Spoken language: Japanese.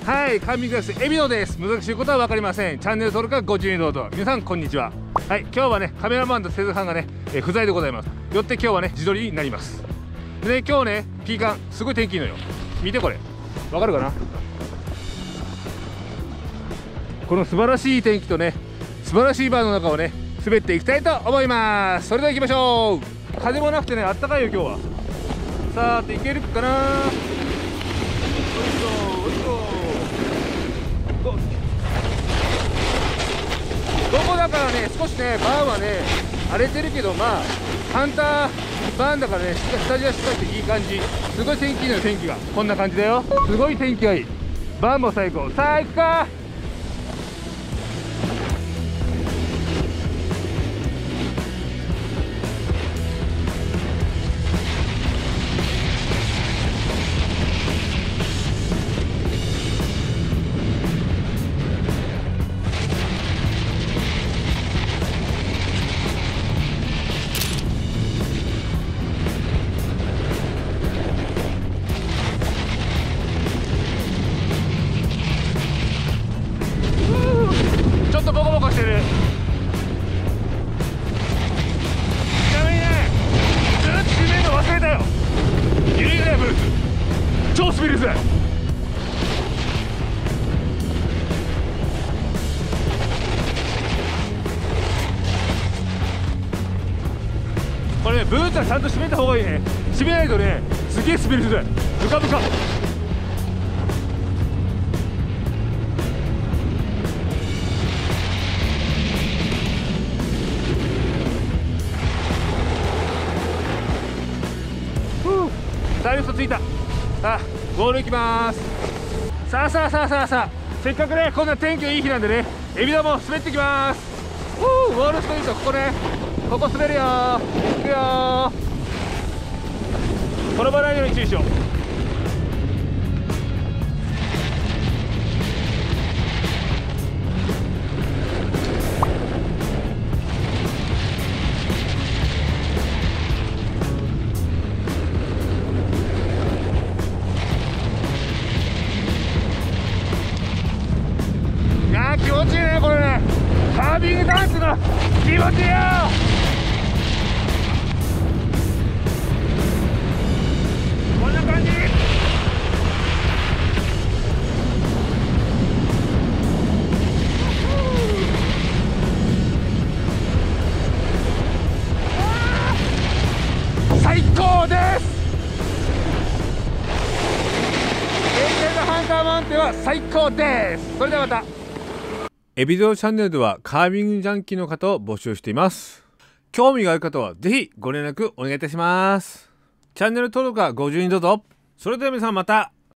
はい、カービングクラスエビノです。難しいことは分かりません。チャンネル登録はご自由にどうぞ。皆さんこんにちは。はい、今日はねカメラマンと製造班がね、不在でございます。よって今日はね自撮りになります。でね、今日ねピーカンすごい天気いいのよ。見てこれ、わかるかな。この素晴らしい天気とね素晴らしいバーの中をね滑っていきたいと思います。それでは行きましょう。風もなくてねあったかいよ今日は。さあていけるかな。どこだからね少しねバーはね荒れてるけど、まあハンターバーンだからね下地はしっかりしていい感じ。すごい天気いいのよ。天気がこんな感じだよ。すごい天気がいい。バーンも最高。さあ行くか。ちょっとボコボコしてる。ちなみにねずっと閉めるの忘れたよ。ゆるいねブーツ超スピルス。これねブーツはちゃんと閉めた方がいいね。閉めないとねすげえスピルスブカブカ。サイレントついた。さあゴール行きます。さあさあさあさあさあ、せっかくねこんな天気がいい日なんでねエビダも滑ってきます。ウォールストリート、ここねここ滑るよ。行くよ。転ばないように注意しよう。気持ちいいねこれね。カービングダンスの気持ちいいよ。こんな感じ。最高です。永遠のハンターマウンテンは最高です。それではまた。エビゾーチャンネルではカービングジャンキーの方を募集しています。興味がある方はぜひご連絡お願いいたします。チャンネル登録はご自由にどうぞ。それでは皆さんまた